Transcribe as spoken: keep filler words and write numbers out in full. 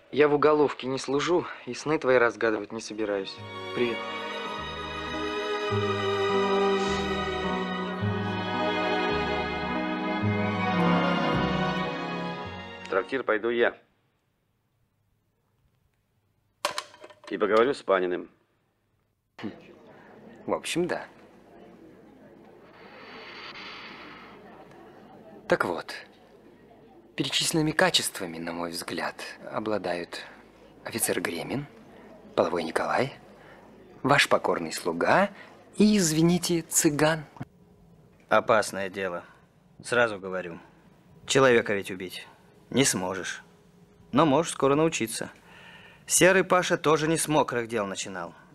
Я в уголовке не служу и сны твои разгадывать не собираюсь. Привет. В трактир пойду я. И поговорю с Паниным. В общем, да. Так вот, перечисленными качествами, на мой взгляд, обладают офицер Гремин, половой Николай, ваш покорный слуга и, извините, цыган. Опасное дело. Сразу говорю. Человека ведь убить не сможешь. Но можешь скоро научиться. Серый Паша тоже не с мокрых дел начинал.